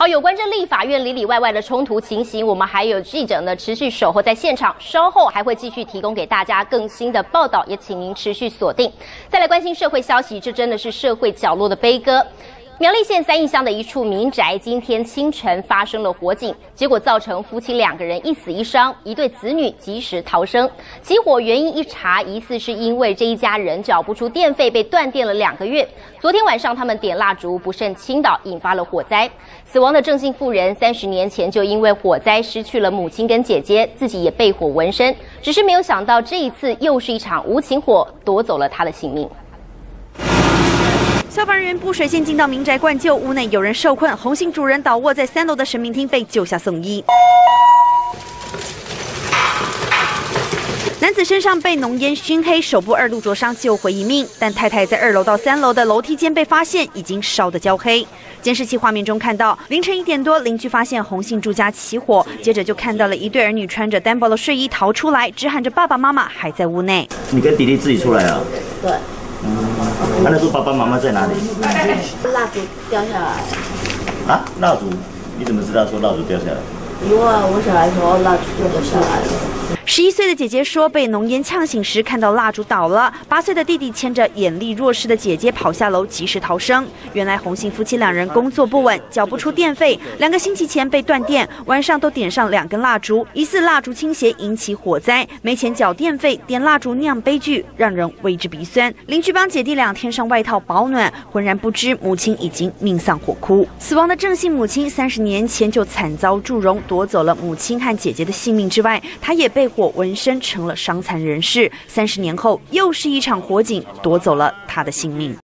有关这立法院里里外外的冲突情形，我们还有记者呢持续守候在现场，稍后还会继续提供给大家更新的报道，也请您持续锁定。再来关心社会消息，这真的是社会角落的悲歌。 苗栗县三义乡的一处民宅，今天清晨发生了火警，结果造成夫妻2个人一死一伤，一对子女及时逃生。起火原因一查，疑似是因为这一家人缴不出电费，被断电了2个月。昨天晚上他们点蜡烛不慎倾倒，引发了火灾。死亡的郑姓妇人30年前就因为火灾失去了母亲跟姐姐，自己也被火纹身，只是没有想到这一次又是一场无情火，夺走了她的性命。 消防人员布水线进到民宅灌救，屋内有人受困，洪姓主人倒卧在3楼的神明厅被救下送医。男子身上被浓烟熏黑，手部2度灼伤，救回一命。但太太在2楼到3楼的楼梯间被发现，已经烧得焦黑。监视器画面中看到，凌晨1点多，邻居发现洪姓住家起火，接着就看到了一对儿女穿着单薄的睡衣逃出来，只喊着爸爸妈妈还在屋内。 你跟弟弟自己出来啊？ 对。 那时候爸爸妈妈在哪里？ 蜡烛掉下来。 啊，蜡烛？你怎么知道说蜡烛掉下来？ 因为我小孩说蜡烛就掉下来了。 11岁的姐姐说，被浓烟呛醒时看到蜡烛倒了。8岁的弟弟牵着眼力弱势的姐姐跑下楼，及时逃生。原来洪姓夫妻2人工作不稳，缴不出电费，2个星期前被断电，晚上都点上2根蜡烛，疑似蜡烛倾斜引起火灾。没钱缴电费，点蜡烛酿悲剧，让人为之鼻酸。邻居帮姐弟俩添上外套保暖，浑然不知母亲已经命丧火窟。死亡的郑姓母亲30年前就惨遭祝融，夺走了母亲和姐姐的性命之外，她也被火纹身成了伤残人士。30年后，又是一场火警夺走了他的性命。